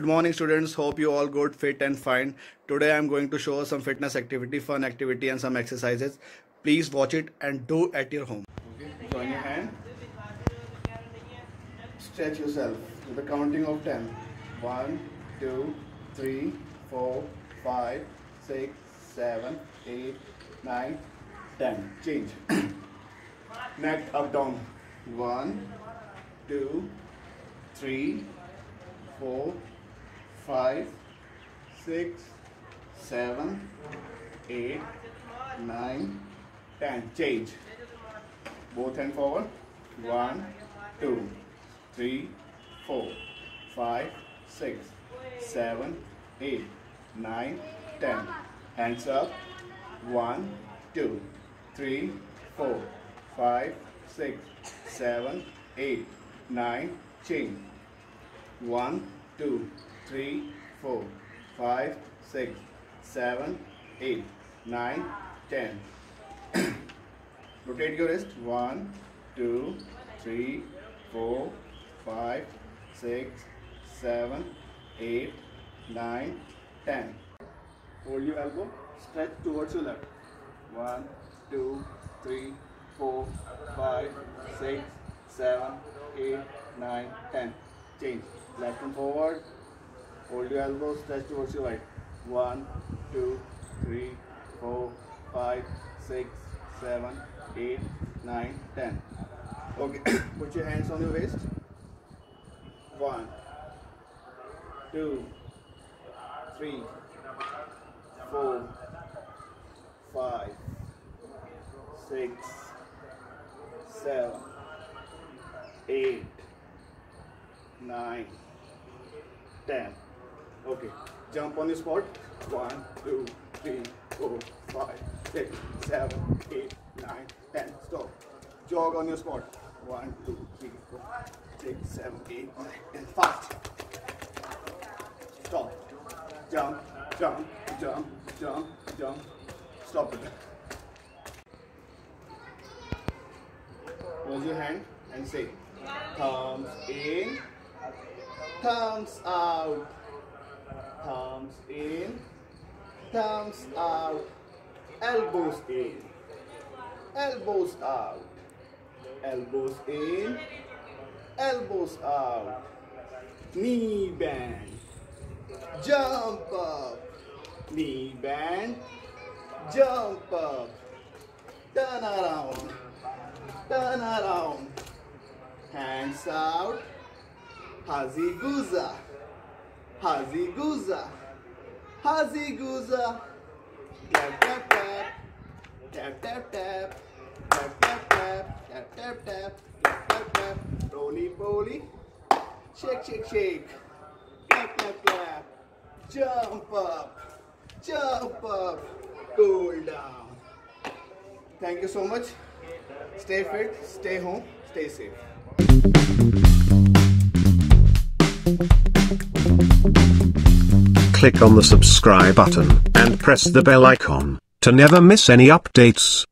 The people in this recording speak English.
Good morning students, hope you all good, fit and fine. Today I am going to show some fitness activity, fun activity and some exercises. Please watch it and do at your home. Okay, join your hand. Stretch yourself with the counting of 10. 1, 2, 3, 4, 5, 6, 7, 8, 9, 10. Change. Neck up down. 1, 2, 3, 4, 5, 6, 7, 8, 9, 10. Change. Both hand forward. 1, 2, 3, 4, 5, 6, 7, 8, 9, 10. Hands up. 1, 2, 3, 4, 5, 6, 7, 8, 9. Change. 1, 2, 3, 4, 5, 6, 7, 8, 9, 10. Rotate your wrist. 1, 2, 3, 4, 5, 6, 7, 8, 9, 10. Hold your elbow. Stretch towards your left. 1, 2, 3, 4, 5, 6, 7, 8, 9, 10. Change. Left and forward. Hold your elbow. Stretch towards your right. 1, 2, 3, 4, 5, 6, 7, 8, 9, 10. Okay. Put your hands on your waist. 1, 2, 3, 4, 5, 6, 7, 8, 9, 10. Okay. Jump on the spot. 1, 2, 3, 4, 5, 6, 7, 8, 9, 10. Stop. Jog on your spot. 1, 2, 3, 4, 6, 7, 8, 9, 10. Fast. Stop. Jump, jump, jump, jump, jump. Stop it. Close your hand and say, thumbs in, thumbs out, thumbs in, thumbs out, elbows in, elbows out, elbows in, elbows out, knee bend, jump up, knee bend, jump up, turn around, hands out, hazi guza, hazi guza, hazi guza, tap tap tap, tap tap tap, tap tap tap, tap tap tap, tap tap tap, roly poly, shake shake shake, clap clap clap, jump up, cool down. Thank you so much. Stay fit, stay home, stay safe. Click on the subscribe button and press the bell icon to never miss any updates.